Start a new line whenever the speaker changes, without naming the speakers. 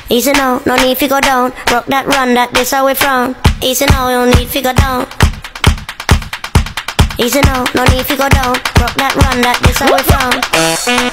Easy now, no need to go down. Rock that, run that, this how we from. Easy now, no need to go down. Easy now, no need to go down. Rock that, run that, this how we from.